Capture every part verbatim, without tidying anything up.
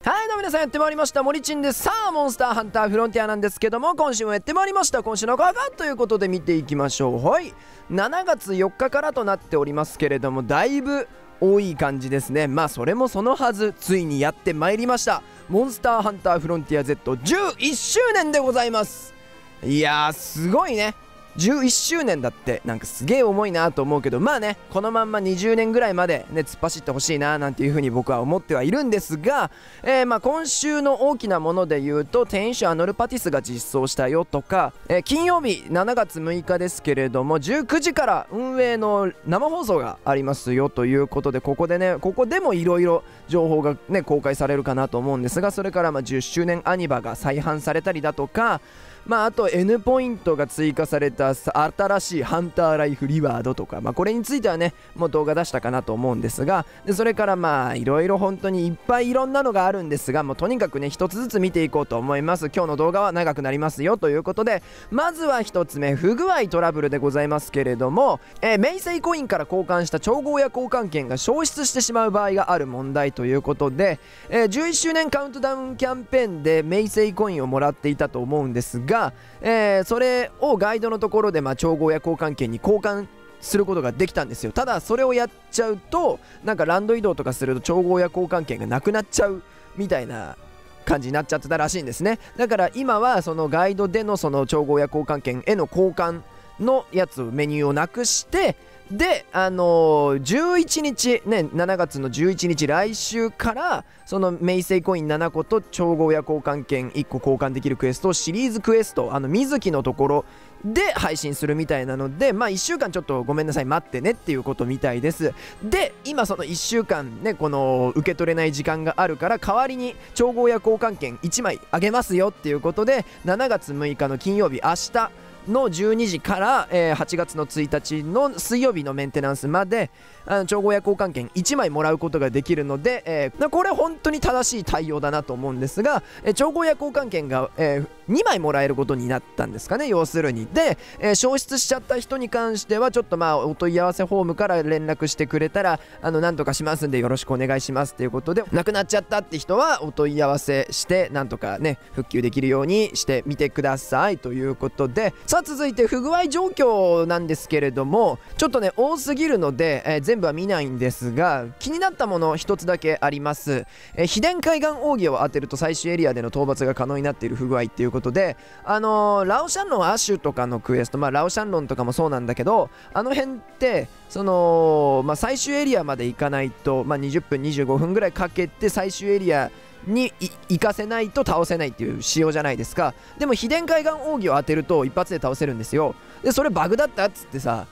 はいどうも皆さん、やってまいりました森珍です。さあモンスターハンターフロンティアなんですけども、今週もやってまいりました。今週の動画ということで見ていきましょう。はい、しちがつよっかからとなっておりますけれども、だいぶ多い感じですね。まあそれもそのはず、ついにやってまいりました。モンスターハンターフロンティア ゼットじゅういっしゅうねんでございます。いやーすごいね。じゅういっしゅうねんだってなんかすげえ重いなと思うけど、まあね、このまんまにじゅうねんぐらいまでね突っ走ってほしいななんていう風に僕は思ってはいるんですが、えー、まあ今週の大きなもので言うと、店主アノルパティスが実装したよとか、えー、金曜日しちがつむいかですけれどもじゅうくじから運営の生放送がありますよということで、ここでねここでもいろいろ情報がね公開されるかなと思うんですが、それからまあじゅっしゅうねんアニバが再販されたりだとか、まああと N ポイントが追加された新しいハンターライフリワードとか、まあこれについてはねもう動画出したかなと思うんですが、でそれからまあいろいろ本当にいっぱいいろんなのがあるんですが、もうとにかくね一つずつ見ていこうと思います。今日の動画は長くなりますよということで、まずはひとつめ、不具合トラブルでございますけれども、えー、メイセイコインから交換した調合や交換券が消失してしまう場合がある問題ということで、えー、じゅういっしゅうねんカウントダウンキャンペーンでメイセイコインをもらっていたと思うんですが、えーそれをガイドのところでまあ調合や交換券に交換することができたんですよ。ただそれをやっちゃうとなんかランド移動とかすると調合や交換券がなくなっちゃうみたいな感じになっちゃってたらしいんですね。だから今はそのガイドでのその調合や交換券への交換のやつメニューをなくして、であのー、じゅういちにちねしちがつのじゅういちにち来週からそのメイセイコインななこと調合や交換券いっこ交換できるクエストをシリーズクエスト、あの水木のところで配信するみたいなので、まあいっしゅうかんちょっとごめんなさい待ってねっていうことみたいです。で今そのいっしゅうかんねこの受け取れない時間があるから、代わりに調合や交換券いちまいあげますよっていうことで、しちがつむいかの金曜日明日のじゅうにじから、えー、はちがつのついたちの水曜日のメンテナンスまであの調合や交換券いちまいもらうことができるので、えー、これ本当に正しい対応だなと思うんですが、えー、調合や交換券が、えー、にまいもらえることになったんですかね、要するに。で、えー、消失しちゃった人に関してはちょっとまあお問い合わせフォームから連絡してくれたらあのなんとかしますんでよろしくお願いしますっていうことで、なくなっちゃったって人はお問い合わせしてなんとかね復旧できるようにしてみてくださいということで、さあ続いて不具合状況なんですけれども、ちょっとね多すぎるので、えー、全部は見ないんですが、気になったもの一つだけあります。えー、秘伝海岸奥義を当てると最終エリアでの討伐が可能になっている不具合っていうことで、あのー、ラオシャンロンアッシュとかのクエスト、まあラオシャンロンとかもそうなんだけど、あの辺ってその、まあ、最終エリアまで行かないと、まあ、にじゅっぷんにじゅうごふんぐらいかけて最終エリアに行かせないと倒せないっていう仕様じゃないですか。でも秘伝海岸奥義を当てると一発で倒せるんですよ。でそれバグだったっつってさ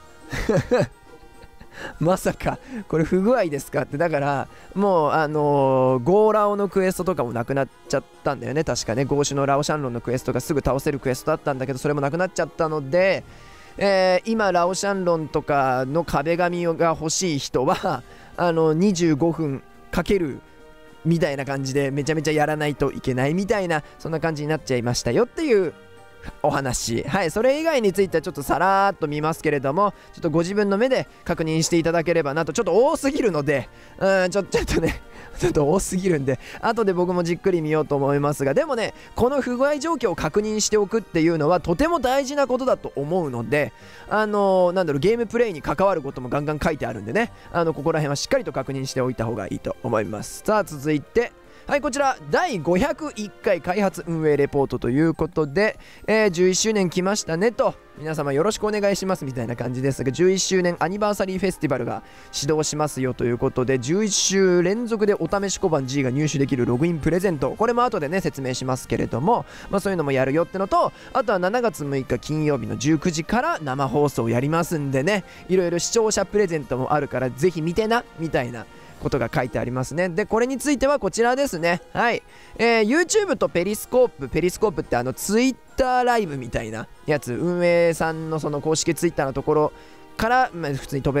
まさかこれ不具合ですかって。だからもうあのー、ゴーラオのクエストとかもなくなっちゃったんだよね確かね。ゴーシュのラオシャンロンのクエストがすぐ倒せるクエストだったんだけど、それもなくなっちゃったので、えー、今ラオシャンロンとかの壁紙が欲しい人はあのにじゅうごふんかけるみたいな感じでめちゃめちゃやらないといけないみたいな、そんな感じになっちゃいましたよっていうお話。はい、それ以外についてはちょっとさらーっと見ますけれども、ちょっとご自分の目で確認していただければなと。ちょっと多すぎるのでうんちょちょっとねちょっと多すぎるんで後で僕もじっくり見ようと思いますが、でもねこの不具合状況を確認しておくっていうのはとても大事なことだと思うので、あのー、なんだろうゲームプレイに関わることもガンガン書いてあるんでね、あのここら辺はしっかりと確認しておいた方がいいと思います。さあ続いて、はいこちらだいごひゃくいっかい開発運営レポートということで、えー、じゅういっしゅうねん来ましたねと、皆様よろしくお願いしますみたいな感じですが、じゅういっしゅうねんアニバーサリーフェスティバルが始動しますよということで、じゅういっしゅう連続でお試し小判 G が入手できるログインプレゼント、これも後でね説明しますけれども、まあそういうのもやるよってのと、あとはしちがつむいか金曜日のじゅうくじから生放送やりますんでね、いろいろ視聴者プレゼントもあるからぜひ見てなみたいなことが書いてありますね。でこれについてはこちらですね。はい、えー、YouTube とペリスコープペリスコープってあの Twitter ライブみたいなやつ、運営さんのその公式 Twitter のところから、まあ、普通に飛べる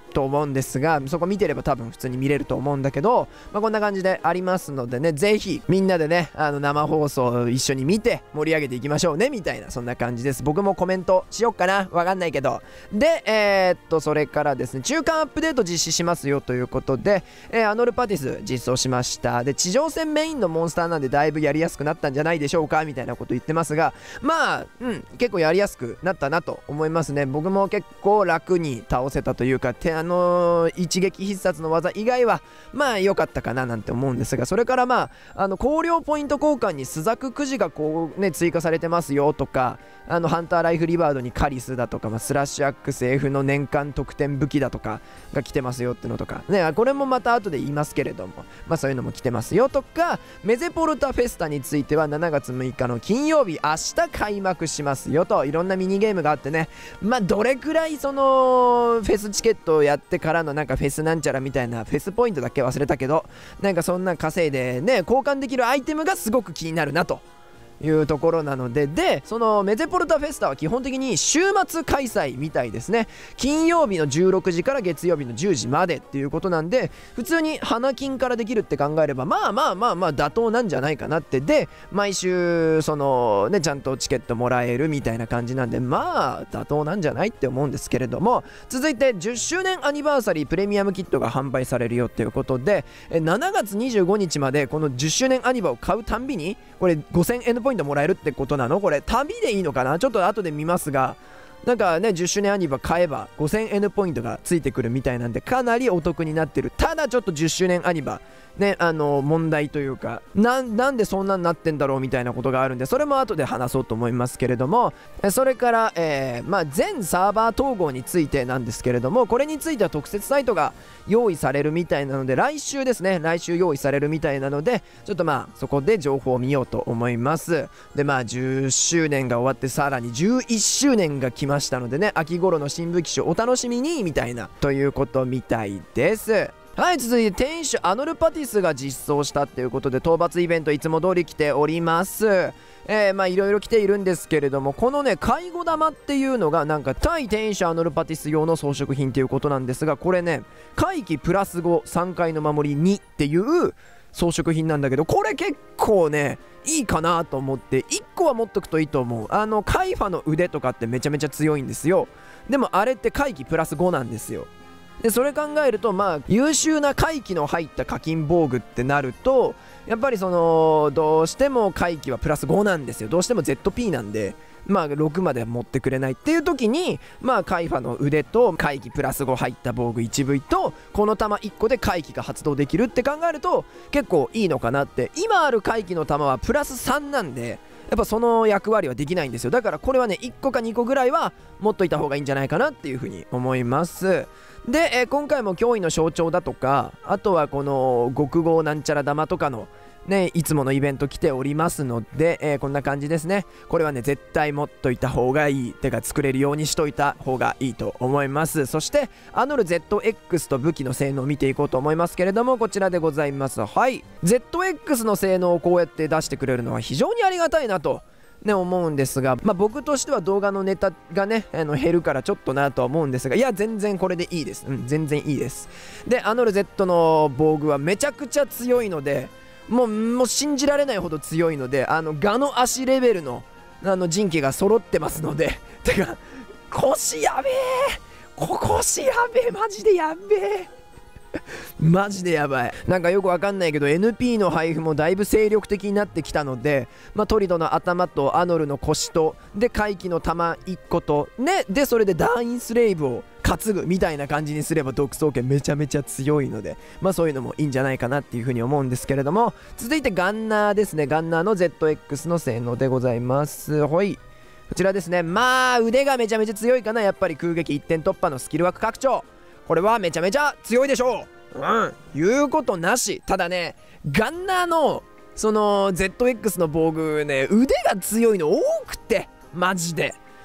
と思うんですが、そこ見てれば多分普通に見れると思うんだけど、まあ、こんな感じでありますのでね、ぜひみんなでねあの生放送を一緒に見て盛り上げていきましょうねみたいな、そんな感じです。僕もコメントしよっかな、わかんないけど。でえー、っとそれからですね、中間アップデート実施しますよということで、えー、アノルパティス実装しました。で地上戦メインのモンスターなんでだいぶやりやすくなったんじゃないでしょうかみたいなこと言ってますが、まあうん結構やりやすくなったなと思いますね。僕も結構楽に倒せたというか、てあのー、一撃必殺の技以外はまあ良かったかななんて思うんですが、それからまああの光量ポイント交換にスザクくじがこうね追加されてますよとか、あのハンターライフリバードにカリスだとか、まあ、スラッシュアックス F の年間得点武器だとかが来てますよってのとかね、これもまた後で言いますけれども、まあそういうのも来てますよとか、メゼポルタフェスタについてはしちがつむいかの金曜日明日開幕しますよと、いろんなミニゲームがあってね、まあどれくらいそのフェスチケットをやってからのなんかフェスなんちゃらみたいな、フェスポイントだけ忘れたけど、なんかそんな稼いでね交換できるアイテムがすごく気になるなというところなので、でそのメゼポルタフェスタは基本的に週末開催みたいですね。金曜日のじゅうろくじから月曜日のじゅうじまでっていうことなんで、普通に花金からできるって考えればまあまあまあまあ妥当なんじゃないかなって。で毎週そのねちゃんとチケットもらえるみたいな感じなんで、まあ妥当なんじゃないって思うんですけれども、続いてじゅっしゅうねんアニバーサリープレミアムキットが販売されるよっていうことで、しちがつにじゅうごにちまでこのじゅっしゅうねんアニバを買うたんびにこれごせんエヌポイントもらえるってことなの？これ旅でいいのかな、ちょっと後で見ますが、なんかねじゅっしゅうねんアニバ買えば ごせんエヌ ポイントがついてくるみたいなんで、かなりお得になってる。ただちょっとじゅっしゅうねんアニバねあの問題というか、な, なんでそんなになってんだろうみたいなことがあるんで、それも後で話そうと思いますけれども、それから、えーまあ、全サーバー統合についてなんですけれども、これについては特設サイトが用意されるみたいなので、来週ですね、来週用意されるみたいなので、ちょっとまあそこで情報を見ようと思います。でまあじゅっしゅうねんが終わってさらにじゅういっしゅうねんが来ましたのでね、秋頃の新武器種お楽しみにみたいなということみたいです。はい、続いて店主アノルパティスが実装したっていうことで、討伐イベントいつも通り来ております。えー、まあいろいろ来ているんですけれども、このね介護玉っていうのがなんか対店主アノルパティス用の装飾品っていうことなんですが、これね回帰プラスご、さんかいの守りにっていう装飾品なんだけど、これ結構ねいいかなと思って、いっこは持っとくといいと思う。あのカイファの腕とかってめちゃめちゃ強いんですよ。でもあれって回帰プラスごなんですよ。でそれ考えると、まあ優秀な回帰の入った課金防具ってなると、やっぱりそのどうしても回帰はプラスごなんですよ。どうしても ゼットピー なんで、まあろくまでは持ってくれないっていう時に、まあカイファの腕と回帰プラスご入った防具 いちブイ とこの弾いっこで回帰が発動できるって考えると結構いいのかなって。今ある回帰の弾はプラスさんなんで、やっぱその役割はできないんですよ。だからこれはねいっこかにこぐらいは持っといた方がいいんじゃないかなっていうふうに思います。で、えー、今回も脅威の象徴だとか、あとはこの極豪なんちゃら玉とかのねいつものイベント来ておりますので、えー、こんな感じですね。これはね絶対持っといた方がいい、てか作れるようにしといた方がいいと思います。そしてアノル ゼットエックス と武器の性能を見ていこうと思いますけれども、こちらでございます。はい、 ゼットエックス の性能をこうやって出してくれるのは非常にありがたいなとね思うんですが、まあ、僕としては動画のネタがねあの減るからちょっとなとは思うんですが、いや全然これでいいです。うん全然いいです。でアノル Z の防具はめちゃくちゃ強いので、もうもう信じられないほど強いので、あのガの足レベルのあの陣形が揃ってますのでてか腰やべえ、こ腰やべえ、マジでやべえマジでやばい。なんかよくわかんないけど エヌピー の配布もだいぶ精力的になってきたので、まあ、トリドの頭とアノルの腰とで回帰の弾いっことね、でそれでダーインスレイブを担ぐみたいな感じにすれば独創剣めちゃめちゃ強いので、まあそういうのもいいんじゃないかなっていうふうに思うんですけれども、続いてガンナーですね。ガンナーの ゼットエックス の性能でございます。ほい、こちらですね。まあ腕がめちゃめちゃ強いかな。やっぱり空撃一点突破のスキル枠拡張、これはめちゃめちゃ強いでしょう。うん言うことなし。ただねガンナーのその ゼットエックス の防具ね腕が強いの多くてマジで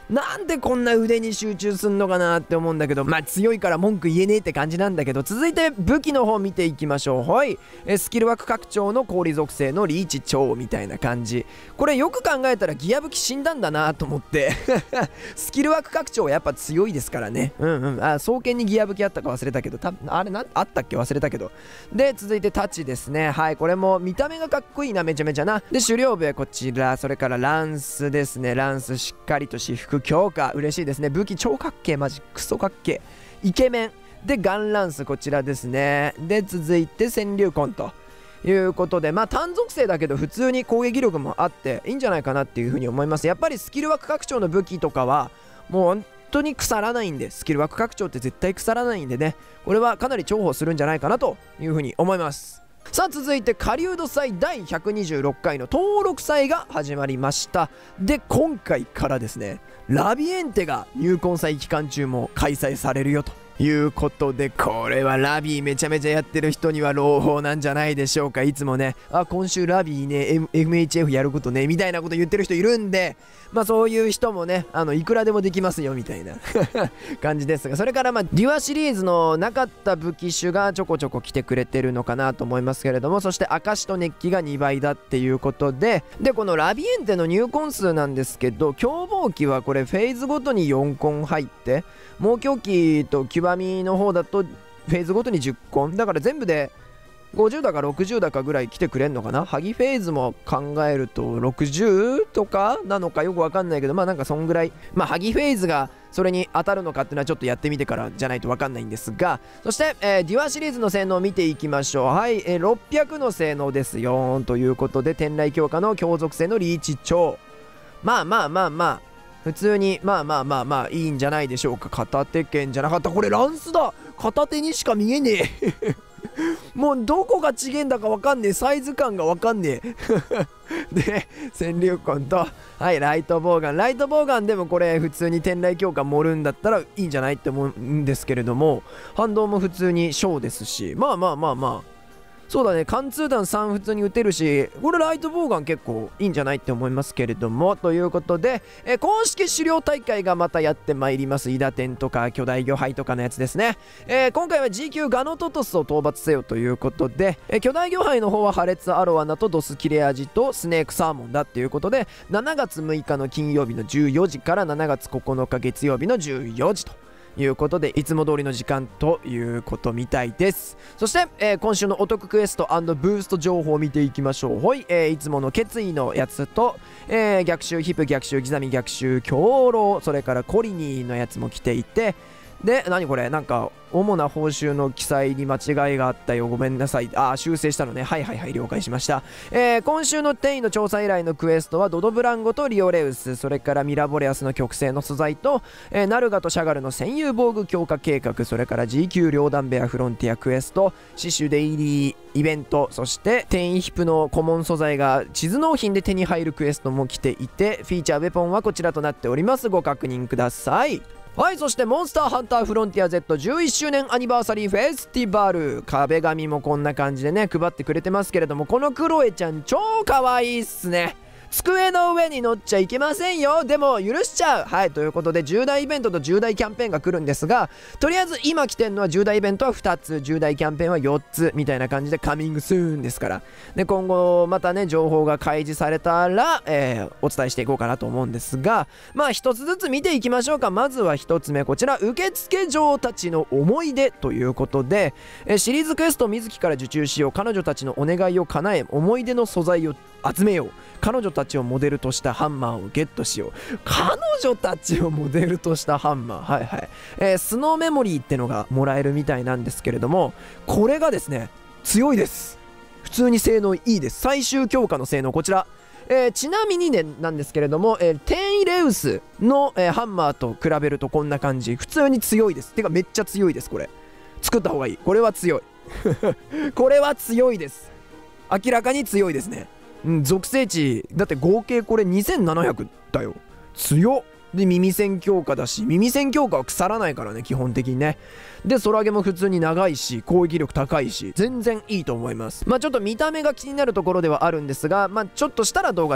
なんでこんな腕に集中すんのかなって思うんだけど、まあ強いから文句言えねえって感じなんだけど、続いて武器の方見ていきましょう。はい、えスキル枠拡張の氷属性のリーチ超みたいな感じ。これよく考えたらギア武器死んだんだなと思ってスキル枠拡張はやっぱ強いですからね。うんうん。あ、双剣にギア武器あったか忘れたけど、たあれなあったっけ忘れたけど。で続いてタチですね。はい、これも見た目がかっこいいな、めちゃめちゃな。で狩猟笛こちら、それからランスですね。ランスしっかりと私服強化、嬉しいですね。武器超かっけえ、マジクソかっけえ、イケメンでガンランスこちらですね。で続いて川柳コンということで、まあ単属性だけど普通に攻撃力もあっていいんじゃないかなっていうふうに思います。やっぱりスキル枠拡張の武器とかはもう本当に腐らないんで、スキル枠拡張って絶対腐らないんでね、これはかなり重宝するんじゃないかなというふうに思います。さあ続いて狩人祭だいひゃくにじゅうろっかいの登録祭が始まりました。で今回からですね、ラビエンテが入魂祭期間中も開催されるよということで、これはラビーめちゃめちゃやってる人には朗報なんじゃないでしょうか。いつもね、あ今週ラビーね Mエムエイチエフ やることねみたいなこと言ってる人いるんで、まあそういう人もね、あのいくらでもできますよみたいな感じですが、それからまあデュアシリーズのなかった武器種がちょこちょこ来てくれてるのかなと思いますけれども、そして証と熱気がにばいだっていうことで、でこのラビエンテの入魂数なんですけど、凶暴機はこれフェーズごとによん魂入って、猛狂気と極みの方だとフェーズごとにじゅっ魂だから全部でごじゅうだかろくじゅうだかぐらい来てくれんのかな。ハギフェーズも考えるとろくじゅうとかなのかよくわかんないけど、まあなんかそんぐらい、まあハギフェーズがそれに当たるのかっていうのはちょっとやってみてからじゃないとわかんないんですが、そして、えー、デュアシリーズの性能を見ていきましょう。はい、えー、ろっぴゃくの性能ですよということで、天雷強化の強属性のリーチ超、まあまあまあまあ普通にまあまあまあまあいいんじゃないでしょうか。片手剣じゃなかった、これランスだ、片手にしか見えねえもうどこが違えんだかわかんねえ、サイズ感がわかんねえで川柳魂と、はいライトボウガン、ライトボウガンでもこれ普通に天雷強化盛るんだったらいいんじゃないって思うんですけれども、反動も普通に小ですし、まあまあまあまあそうだね、貫通弾さん普通に打てるし、これライトボウガン結構いいんじゃないって思いますけれども、ということで、え公式狩猟大会がまたやってまいります。イダテンとか巨大魚杯とかのやつですね。えー、今回は ジー 級ガノトトスを討伐せよということで、え巨大魚杯の方は破裂アロアナとドス切れ味とスネークサーモンだっていうことで、しちがつむいかの金曜日のじゅうよじからしちがつここのか月曜日のじゅうよじということで、いつも通りの時間ということみたいです。そして、えー、今週のお得クエスト&ブースト情報を見ていきましょう。ほい、えー、いつもの決意のやつと、えー、逆襲ヒプ逆襲ギザミ逆襲狂狼、それからコリニーのやつも来ていて、で何これ、なんか主な報酬の記載に間違いがあったよ、ごめんなさい。あー修正したのね、はいはいはい了解しました。えー、今週の転移の調査依頼のクエストはドドブランゴとリオレウス、それからミラボレアスの極性の素材と、えー、ナルガとシャガルの戦友防具強化計画、それから ジー 級両弾ベアフロンティアクエスト、シシュデイリーイベント、そして転移ヒプの顧問素材が地図納品で手に入るクエストも来ていて、フィーチャーウェポンはこちらとなっております。ご確認ください。はい、そしてモンスターハンターフロンティア ゼットじゅういっしゅうねんアニバーサリーフェスティバル、壁紙もこんな感じでね配ってくれてますけれども、このクロエちゃん超可愛いっすね。机の上に乗っちゃいけませんよ、でも許しちゃう。はい、ということで重大イベントと重大キャンペーンが来るんですが、とりあえず今来てんのは重大イベントはふたつ、重大キャンペーンはよっつみたいな感じでカミングスーンですから、で今後またね情報が開示されたら、えー、お伝えしていこうかなと思うんですが、まあ一つずつ見ていきましょうか。まずは一つ目、こちら受付嬢たちの思い出ということで、えー、シリーズクエスト水木から受注しよう、彼女たちのお願いを叶え思い出の素材を集めよう、彼女たちをモデルとしたハンマーをゲットしよう。彼女たちをモデルとしたハンマー、はいはい、えー、スノーメモリーってのがもらえるみたいなんですけれども、これがですね強いです。普通に性能いいです。最終強化の性能こちら、えー、ちなみにねなんですけれども、えー、テンイレウスの、えー、ハンマーと比べるとこんな感じ、普通に強いです。てかめっちゃ強いです。これ作った方がいい。これは強いこれは強いです。明らかに強いですね。うん、属性値だって合計これにせんななひゃくだよ。強っ。で耳栓強化だし、耳栓強化は腐らないからね基本的にね。で空毛も普通に長いし攻撃力高いし全然いいと思います。まあちょっと見た目が気になるところではあるんですが、まあちょっとしたら動画で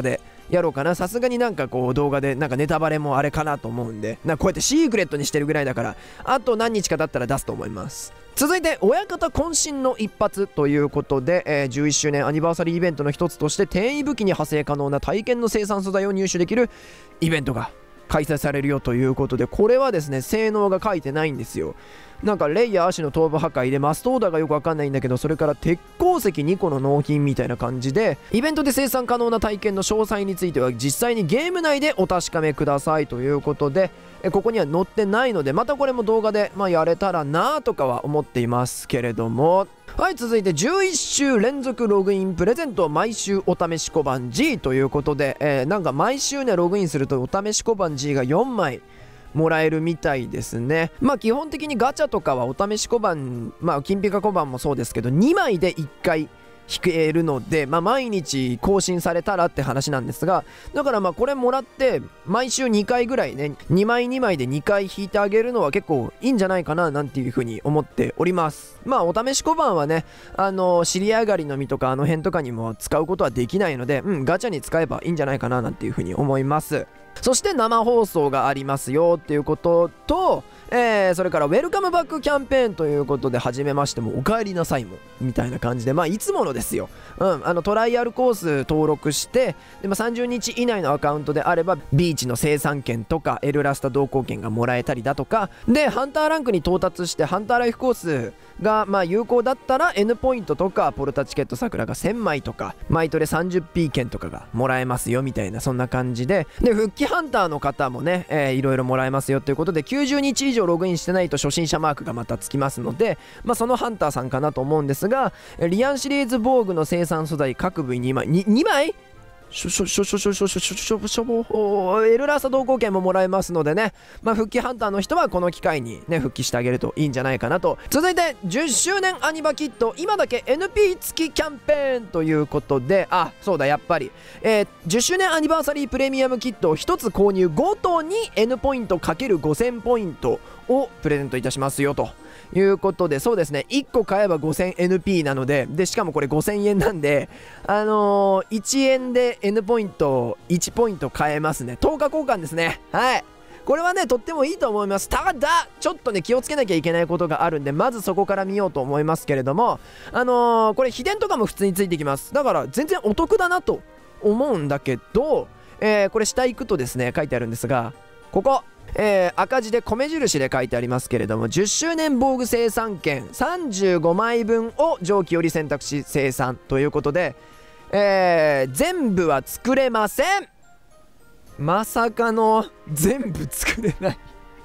やろうかな。さすがになんかこう動画でなんかネタバレもあれかなと思うんで、なんかこうやってシークレットにしてるぐらいだから、あと何日か経ったら出すと思います。続いて親方渾身の一発ということで、えー、じゅういっしゅうねんアニバーサリーイベントの一つとして転移武器に派生可能な体験の生産素材を入手できるイベントが開催されるよということで、これはですね性能が書いてないんですよ。なんかレイヤー足の頭部破壊でマストオーダーがよくわかんないんだけど、それから鉄鉱石にこの納品みたいな感じで、イベントで生産可能な体験の詳細については実際にゲーム内でお確かめくださいということで、えここには載ってないので、またこれも動画で、まあ、やれたらなとかは思っていますけれども。はい、続いてじゅういっしゅう連続ログインプレゼント毎週お試し小判 G ということで、えー、なんか毎週ねログインするとお試し小判 G がよんまいもらえるみたいですね。まあ基本的にガチャとかはお試し小判、まあ金ピカ小判もそうですけどにまいでいっかい引けるので、まあ毎日更新されたらって話なんですが、だからまあこれもらって毎週にかいぐらいね、にまいにまいでにかい引いてあげるのは結構いいんじゃないかななんていうふうに思っております。まあお試し小判はね、あの知り上がりの実とかあの辺とかにも使うことはできないので、うんガチャに使えばいいんじゃないかななんていうふうに思います。そして生放送がありますよっていうことと、えー、それからウェルカムバックキャンペーンということで、初めましてもお帰りなさいもみたいな感じで、まあいつものですよ。うんあのトライアルコース登録して、で、まあ、さんじゅうにち以内のアカウントであればビーチの生産権とかエルラスタ同行券がもらえたりだとかで、ハンターランクに到達してハンターライフコースがまあ有効だったら N ポイントとかポルタチケット桜がせんまいとかマイトレ さんじゅっピー 券とかがもらえますよみたいな、そんな感じで、で復帰ハンターの方もね、えー、いろいろもらえますよということで、きゅうじゅうにち以上ログインしてないと初心者マークがまたつきますので、まあそのハンターさんかなと思うんですが、リアンシリーズ防具の生産素材各部位にまい 2, 2枚しょしょしょしょしょしょしょしょしょしょエルラーサ同行券ももらえますのでね、まあ復帰ハンターの人はこの機会にね復帰してあげるといいんじゃないかなと。続いてじゅっしゅうねんアニバキット今だけ エヌピー 付きキャンペーンということで、あそうだやっぱり、えー、じゅっしゅうねんアニバーサリープレミアムキットをひとつ購入ごとに N ポイント ×ごせん ポイントをプレゼントいたしますよということで、そうですねいっこ買えば ごせんエヌピー なので、でしかもこれごせんえんなんで、あのー、いちえんで N ポイントいちポイント買えますね。とおか交換ですね。はいこれはねとってもいいと思います。ただちょっとね気をつけなきゃいけないことがあるんで、まずそこから見ようと思いますけれども、あのー、これ秘伝とかも普通についてきます。だから全然お得だなと思うんだけど、えー、これ下行くとですね書いてあるんですが、ここえー、赤字で米印で書いてありますけれども、じゅっしゅうねん防具生産券さんじゅうごまいぶんを上記より選択し生産ということで、えー、全部は作れません。まさかの全部作れない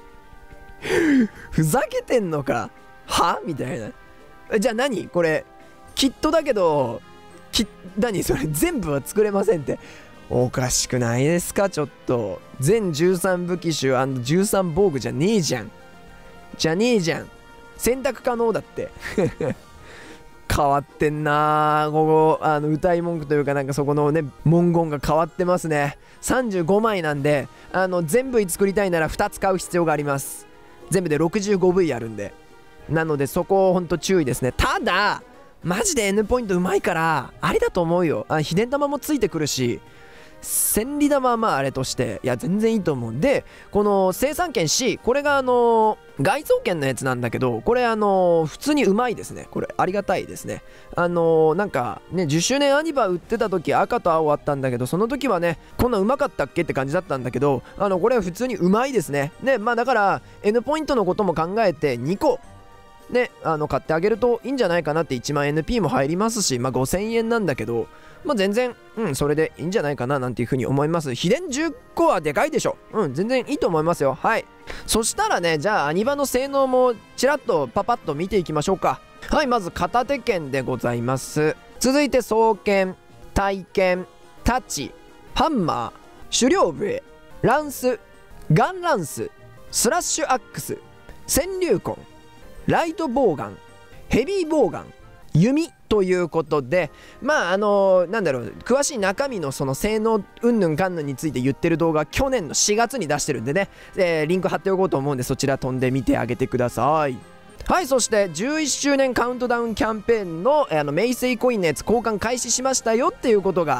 ふざけてんのかはみたいな。じゃあ何これキットだけどき何それ全部は作れませんっておかしくないですか。ちょっと全じゅうさん武器種&じゅうさん防具じゃねえじゃんじゃねえじゃん選択可能だって変わってんなー。ここあの歌い文句というかなんかそこのね文言が変わってますね。さんじゅうごまいなんで、あの全部作りたいならふたつ買う必要があります。全部で ろくじゅうごブイ あるんで、なのでそこをほんと注意ですね。ただマジで N ポイントうまいからあれだと思うよ。あ秘伝玉もついてくるし、千里玉はまああれとしていや全然いいと思うんで、この生産権 C これがあのー、外装券のやつなんだけど、これあのー、普通にうまいですね。これありがたいですね。あのー、なんかねじゅっしゅうねんアニバ売ってた時赤と青あったんだけど、その時はねこんなうまかったっけって感じだったんだけど、あのこれは普通にうまいですね。ねまあだから N ポイントのことも考えてにこねあの買ってあげるといいんじゃないかなって。いちまん エヌピー も入りますし、まあごせんえんなんだけど、まあ全然うんそれでいいんじゃないかななんていうふうに思います。秘伝じゅっこはでかいでしょ。うん全然いいと思いますよ。はい、そしたらねじゃあアニバの性能もちらっとパパッと見ていきましょうか。はい、まず片手剣でございます。続いて双剣、体剣、太刀、ハンマー、狩猟笛、ランス、ガンランス、スラッシュアックス、川柳痕、ライトボウガン、ヘビーボウガン、弓ということで、まああのー、なんだろう詳しい中身のその性能うんぬんかんぬんについて言ってる動画去年のしがつに出してるんでね、えー、リンク貼っておこうと思うんでそちら飛んでみてあげてください。はい、そしてじゅういっしゅうねんカウントダウンキャンペーンの、えー、あのメイセイコインのやつ交換開始しましたよっていうことが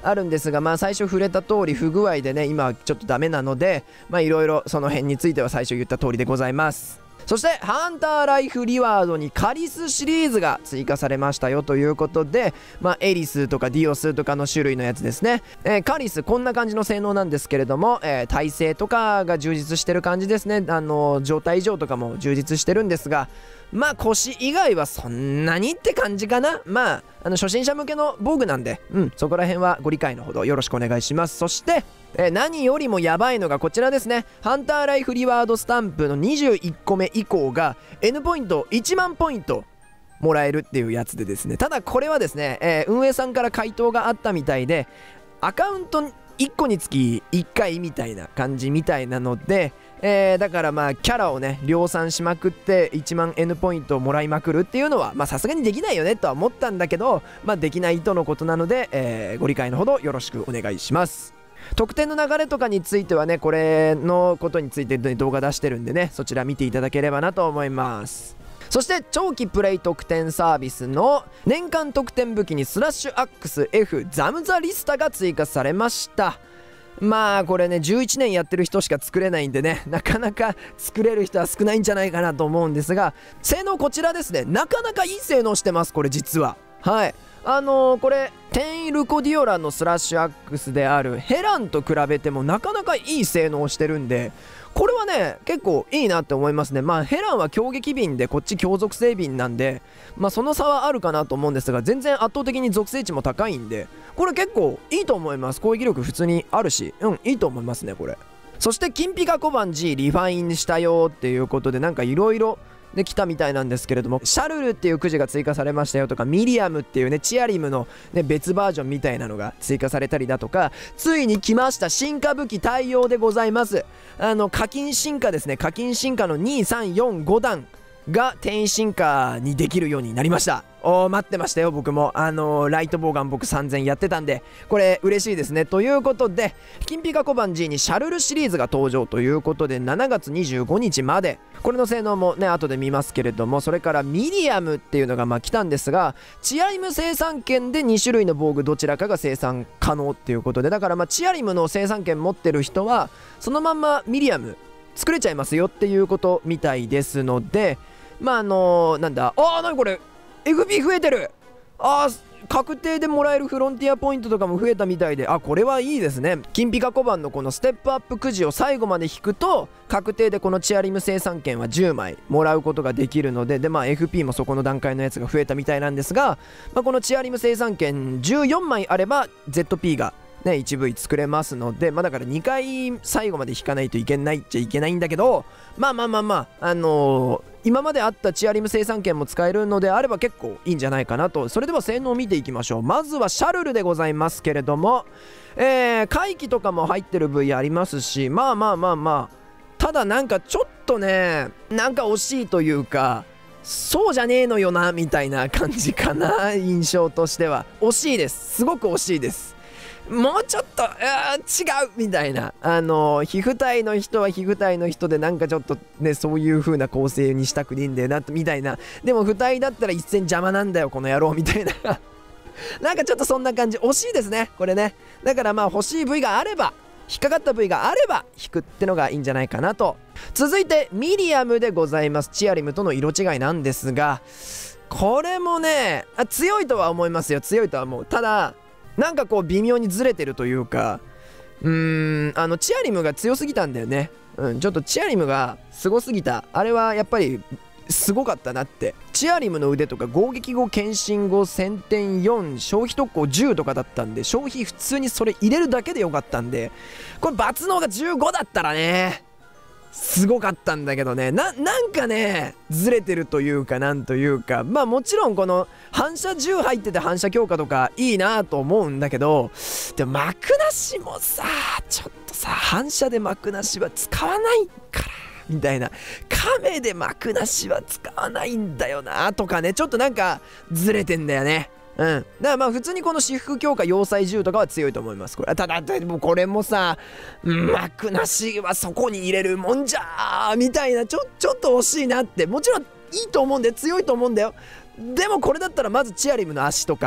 あるんですが、まあ最初触れた通り不具合でね今はちょっとダメなので、まあいろいろその辺については最初言った通りでございます。そしてハンターライフリワードにカリスシリーズが追加されましたよということで、まあ、エリスとかディオスとかの種類のやつですね。えー、カリスこんな感じの性能なんですけれども、えー、耐性とかが充実してる感じですね。あのー、状態異常とかも充実してるんですが、まあ腰以外はそんなにって感じかな。まああの初心者向けの防具なんで、うん、そこら辺はご理解のほどよろしくお願いします。そしてえ何よりもやばいのがこちらですね。ハンターライフリワードスタンプのにじゅういっこめ以降が N ポイントいちまんポイントもらえるっていうやつでですね、ただこれはですね、えー、運営さんから回答があったみたいで、アカウントいっこにつきいっかいみたいな感じみたいなので、えー、だからまあキャラをね量産しまくっていちまん N ポイントをもらいまくるっていうのはまあさすがにできないよねとは思ったんだけど、まあできないとのことなので、えー、ご理解のほどよろしくお願いします。得点の流れとかについてはね、これのことについて動画出してるんでね、そちら見ていただければなと思います。そして長期プレイ特典サービスの年間特典武器にスラッシュアックス F ザムザリスタが追加されました。まあこれねじゅういちねんやってる人しか作れないんでね、なかなか作れる人は少ないんじゃないかなと思うんですが、性能こちらですね。なかなかいい性能してます、これ実は。はい、あのー、これテンイルコディオランのスラッシュアックスであるヘランと比べてもなかなかいい性能をしてるんで、これはね結構いいなって思いますね。まあヘランは強撃瓶でこっち強属性瓶なんで、まあその差はあるかなと思うんですが、全然圧倒的に属性値も高いんで、これ結構いいと思います。攻撃力普通にあるし、うんいいと思いますねこれ。そして金ピカ小判 G リファインしたよっていうことで、なんかいろいろできたみたいなんですけれども、シャルルっていうくじが追加されましたよとか、ミリアムっていうねチアリムの、ね、別バージョンみたいなのが追加されたりだとか、ついに来ました進化武器対応でございます。あの課金進化ですね。課金進化のにさんよんご段が転移進化にできるようになりました。おー待ってましたよ僕も。あのー、ライトボウガン僕さんぜんやってたんで、これ嬉しいですね。ということで金ピカ小判 G にシャルルシリーズが登場ということで、しちがつにじゅうごにちまで、これの性能もね後で見ますけれども、それからミリアムっていうのがまあ来たんですが、チアリム生産権でに種類の防具どちらかが生産可能っていうことで、だからまあチアリムの生産権持ってる人はそのまんまミリアム作れちゃいますよっていうことみたいですので、まああのー、なんだあーなにこれ エフピー 増えてる。あー確定でもらえるフロンティアポイントとかも増えたみたいで、あこれはいいですね。金ピカ小判のこのステップアップくじを最後まで引くと確定でこのチアリム生産権はじゅうまいもらうことができるので、でまあ エフピー もそこの段階のやつが増えたみたいなんですが、まあ、このチアリム生産権じゅうよんまいあれば ゼットピー がね、いちブイ作れますので、まあだからにかい最後まで引かないといけないっちゃいけないんだけど、まあまあまあまあ、あのー、今まであったチアリム生産権も使えるのであれば結構いいんじゃないかなと。それでは性能を見ていきましょう。まずはシャルルでございますけれども、えー、回帰とかも入ってる部位ありますし、まあまあまあまあ、ただなんかちょっとね、なんか惜しいというか、そうじゃねえのよなみたいな感じかな。印象としては惜しいです。すごく惜しいです。もうちょっと違うみたいな、あの皮膚体の人は皮膚体の人でなんかちょっとねそういう風な構成にしたくねえんだよなみたいな、でも付帯だったら一線邪魔なんだよこの野郎みたいななんかちょっとそんな感じ。惜しいですねこれね。だからまあ欲しい部位があれば、引っかかった部位があれば引くってのがいいんじゃないかなと。続いてミリアムでございます。チアリムとの色違いなんですが、これもねあ強いとは思いますよ。強いとは思う。ただなんかこう微妙にずれてるというか、うーんあのチアリムが強すぎたんだよね。うんちょっとチアリムがすごすぎた。あれはやっぱりすごかったなって。チアリムの腕とか攻撃後献身後先天よん消費特攻じゅうとかだったんで、消費普通にそれ入れるだけでよかったんで、これ抜能がじゅうごだったらねすごかったんだけどね、な、なんかねずれてるというかなんというか、まあもちろんこの反射じゅう入ってて反射強化とかいいなと思うんだけど、でも幕なしもさちょっとさ反射で幕なしは使わないからみたいな、亀で幕なしは使わないんだよなとかね、ちょっとなんかずれてんだよね。うん、だからまあ普通にこの私服強化要塞じゅうとかは強いと思います。これただでもこれもさ幕なしはそこに入れるもんじゃーみたいな、ちょちょっと惜しいなって。もちろんいいと思うんで強いと思うんだよ。でもこれだったらまずチアリムの足とか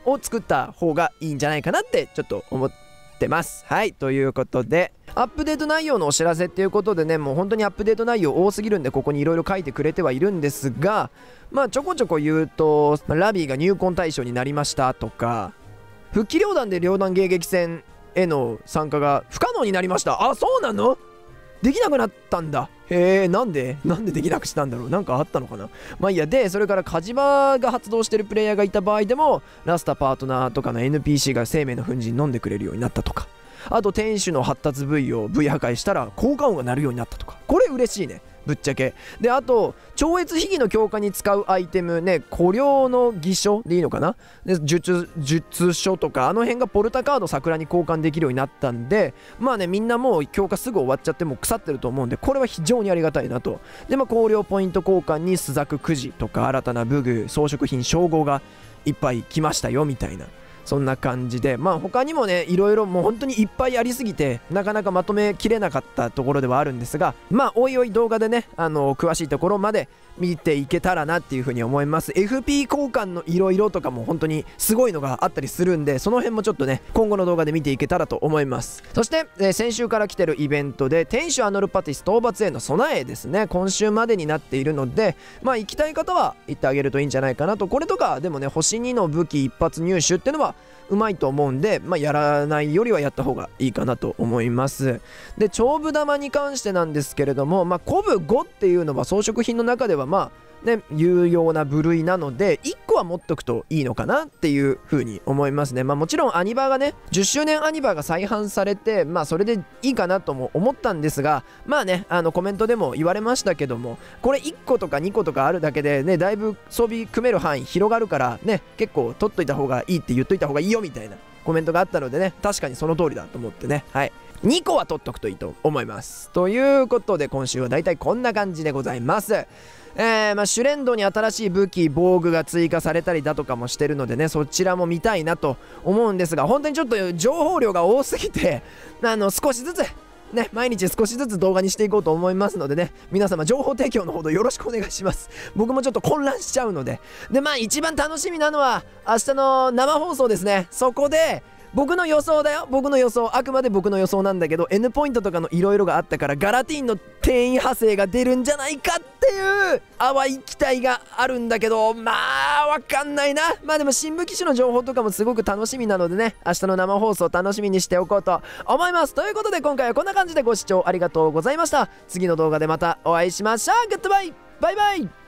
を作った方がいいんじゃないかなってちょっと思ってます。はい、ということでアップデート内容のお知らせっていうことでね、もう本当にアップデート内容多すぎるんでここにいろいろ書いてくれてはいるんですが、まあちょこちょこ言うと、ラビーが入魂対象になりましたとか、復帰両弾で両弾迎撃戦への参加が不可能になりました。あ、そうなの？できなくなったんだ。へえ、なんでなんでできなくしたんだろう。なんかあったのかな。まあいいや。で、それからカジマが発動してるプレイヤーがいた場合でも、ラスタパートナーとかの エヌピーシー が生命の粉塵飲んでくれるようになったとか、あと天守の発達部位を V 破壊したら効果音が鳴るようになったとか、これ嬉しいね、ぶっちゃけ。で、あと超越秘技の強化に使うアイテムね、古領の義書でいいのかな、で術術書とかあの辺がポルタカード桜に交換できるようになったんで、まあね、みんなもう強化すぐ終わっちゃってもう腐ってると思うんで、これは非常にありがたいなと。で、まあ香料ポイント交換にスザクくじとか新たな武具装飾品称号がいっぱい来ましたよみたいな、そんな感じで、まあ他にもね、いろいろもう本当にいっぱいありすぎてなかなかまとめきれなかったところではあるんですが、まあおいおい動画でね、あの詳しいところまで見ていけたらなっていうふうに思います。 エフピー 交換のいろいろとかも本当にすごいのがあったりするんで、その辺もちょっとね今後の動画で見ていけたらと思います。そして、えー、先週から来てるイベントで天守アノルパティス討伐への備えですね、今週までになっているので、まあ行きたい方は行ってあげるといいんじゃないかなと。これとかでもね、星にの武器一発入手っていうのはうまいと思うんで、まあ、やらないよりはやった方がいいかなと思います。で、長武玉に関してなんですけれども、まあ、コブごっていうのは装飾品の中ではまあね、有用な部類なのでいっこは持っとくといいのかなっていう風に思いますね。まあもちろんアニバーがね、じゅっしゅうねんアニバーが再販されて、まあそれでいいかなとも思ったんですが、まあね、あのコメントでも言われましたけども、これいっことかにことかあるだけでね、だいぶ装備組める範囲広がるからね、結構取っといた方がいいって言っといた方がいいよみたいなコメントがあったのでね、確かにその通りだと思ってね、はい、にこは取っとくといいと思います。ということで今週はだいたいこんな感じでございます。えーまあ、シュレンドに新しい武器防具が追加されたりだとかもしてるのでね、そちらも見たいなと思うんですが、本当にちょっと情報量が多すぎて、あの少しずつね、毎日少しずつ動画にしていこうと思いますのでね、皆様情報提供のほどよろしくお願いします。僕もちょっと混乱しちゃうので。で、まあ一番楽しみなのは明日の生放送ですね。そこで僕の予想だよ、僕の予想、あくまで僕の予想なんだけど、 N ポイントとかのいろいろがあったからガラティーンの転移派生が出るんじゃないかっていう淡い期待があるんだけど、まあわかんないな。まあでも新武器種の情報とかもすごく楽しみなのでね、明日の生放送楽しみにしておこうと思います。ということで今回はこんな感じでご視聴ありがとうございました。次の動画でまたお会いしましょう。グッドバイ、バイバイ。